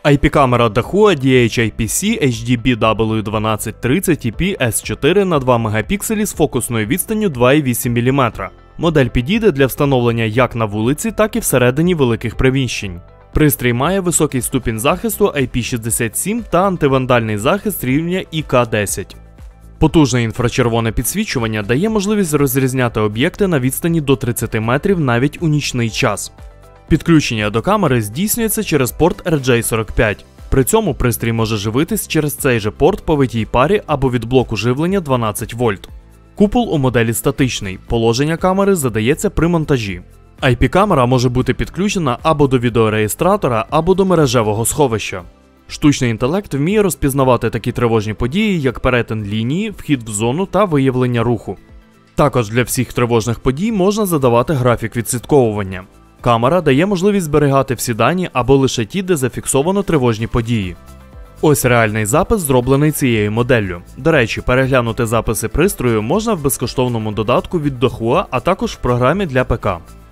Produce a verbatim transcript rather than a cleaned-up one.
ай пі-камера Dahua ді ейч ай пі сі ейч ді бі дабл ю дванадцять тридцять і пі ес чотири на два мегапікселі з фокусною відстанню два цілих вісім десятих міліметра. Модель підійде для встановлення як на вулиці, так і всередині великих приміщень. Пристрій має високий ступінь захисту ай пі шістдесят сім та антивандальний захист рівня і ка десять. Потужне інфрачервоне підсвічування дає можливість розрізняти об'єкти на відстані до тридцяти метрів навіть у нічний час. Підключення до камери здійснюється через порт ар джей сорок п'ять. При цьому пристрій може живитись через цей же порт по витій парі або від блоку живлення дванадцять вольт. Купол у моделі статичний, положення камери задається при монтажі. ай пі-камера може бути підключена або до відеореєстратора, або до мережевого сховища. Штучний інтелект вміє розпізнавати такі тривожні події, як перетин лінії, вхід в зону та виявлення руху. Також для всіх тривожних подій можна задавати графік відслідковування. Камера дає можливість зберігати всі дані або лише ті, де зафіксовано тривожні події. Ось реальний запис, зроблений цією моделлю. До речі, переглянути записи пристрою можна в безкоштовному додатку від Dahua, а також в програмі для ПК.